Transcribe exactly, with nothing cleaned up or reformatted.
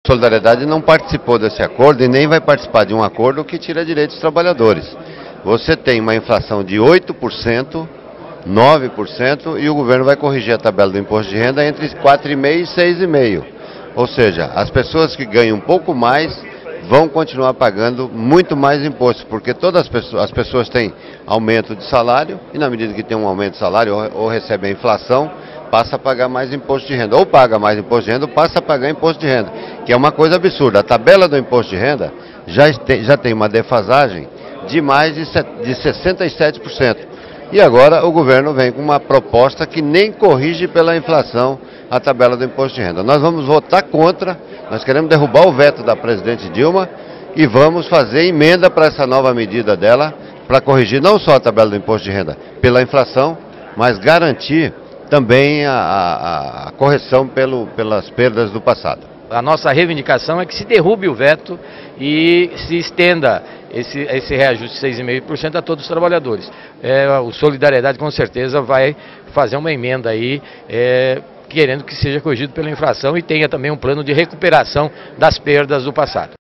Solidariedade não participou desse acordo e nem vai participar de um acordo que tira direitos dos trabalhadores. Você tem uma inflação de oito por cento, nove por cento e o governo vai corrigir a tabela do imposto de renda entre quatro vírgula cinco por cento e seis vírgula cinco por cento. Ou seja, as pessoas que ganham um pouco mais vão continuar pagando muito mais imposto, porque todas as pessoas, as pessoas têm aumento de salário e na medida que tem um aumento de salário ou, ou recebe a inflação, passa a pagar mais imposto de renda. Ou paga mais imposto de renda ou passa a pagar imposto de renda, que é uma coisa absurda. A tabela do imposto de renda já tem, já tem uma defasagem de mais de, de sessenta e sete por cento. E agora o governo vem com uma proposta que nem corrige pela inflação a tabela do imposto de renda. Nós vamos votar contra, nós queremos derrubar o veto da presidente Dilma e vamos fazer emenda para essa nova medida dela, para corrigir não só a tabela do imposto de renda pela inflação, mas garantir também a, a, a correção pelo, pelas perdas do passado. A nossa reivindicação é que se derrube o veto e se estenda esse, esse reajuste de seis vírgula cinco por cento a todos os trabalhadores. É, o Solidariedade com certeza vai fazer uma emenda aí, é, querendo que seja corrigido pela inflação e tenha também um plano de recuperação das perdas do passado.